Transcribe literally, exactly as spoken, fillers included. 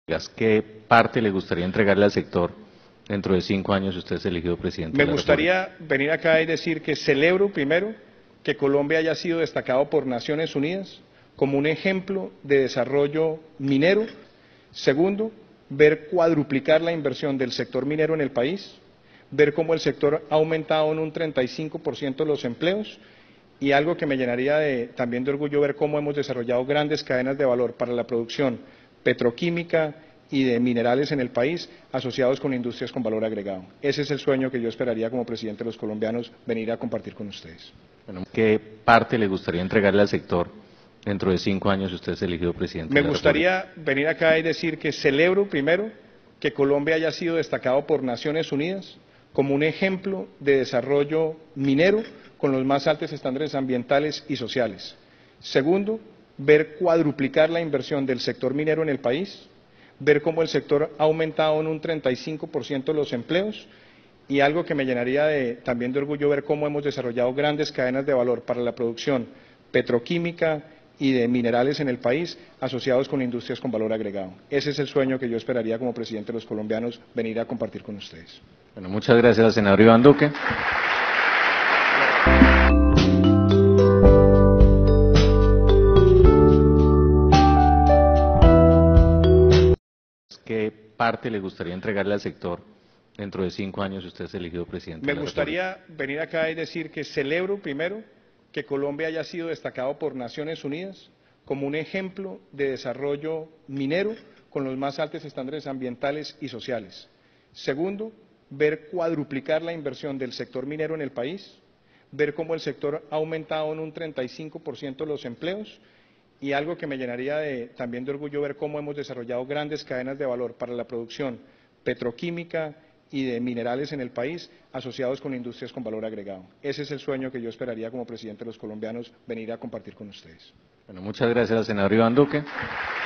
¿Qué parte le gustaría entregarle al sector dentro de cinco años si usted es elegido presidente Me de la gustaría venir acá y decir que celebro primero que Colombia haya sido destacado por Naciones Unidas como un ejemplo de desarrollo minero. Segundo, ver cuadruplicar la inversión del sector minero en el país, ver cómo el sector ha aumentado en un treinta y cinco por ciento los empleos y algo que me llenaría de, también de orgullo, ver cómo hemos desarrollado grandes cadenas de valor para la producción petroquímica y de minerales en el país asociados con industrias con valor agregado. Ese es el sueño que yo esperaría como presidente de los colombianos venir a compartir con ustedes. Bueno, ¿qué parte le gustaría entregarle al sector dentro de cinco años si usted es elegido presidente Me de la República? gustaría venir acá y decir que celebro primero que Colombia haya sido destacado por Naciones Unidas como un ejemplo de desarrollo minero con los más altos estándares ambientales y sociales. Segundo, ver cuadruplicar la inversión del sector minero en el país, ver cómo el sector ha aumentado en un treinta y cinco por ciento los empleos y algo que me llenaría de, también de orgullo, ver cómo hemos desarrollado grandes cadenas de valor para la producción petroquímica y de minerales en el país asociados con industrias con valor agregado. Ese es el sueño que yo esperaría como presidente de los colombianos venir a compartir con ustedes. Bueno, muchas gracias al senador Iván Duque. ¿Qué parte le gustaría entregarle al sector dentro de cinco años si usted es elegido presidente Me de la República? gustaría venir acá y decir que celebro primero que Colombia haya sido destacado por Naciones Unidas como un ejemplo de desarrollo minero con los más altos estándares ambientales y sociales. Segundo, ver cuadruplicar la inversión del sector minero en el país, ver cómo el sector ha aumentado en un treinta y cinco por ciento los empleos y algo que me llenaría de, también de orgullo, ver cómo hemos desarrollado grandes cadenas de valor para la producción petroquímica y de minerales en el país asociados con industrias con valor agregado. Ese es el sueño que yo esperaría como presidente de los colombianos venir a compartir con ustedes. Bueno, muchas gracias al senador Iván Duque.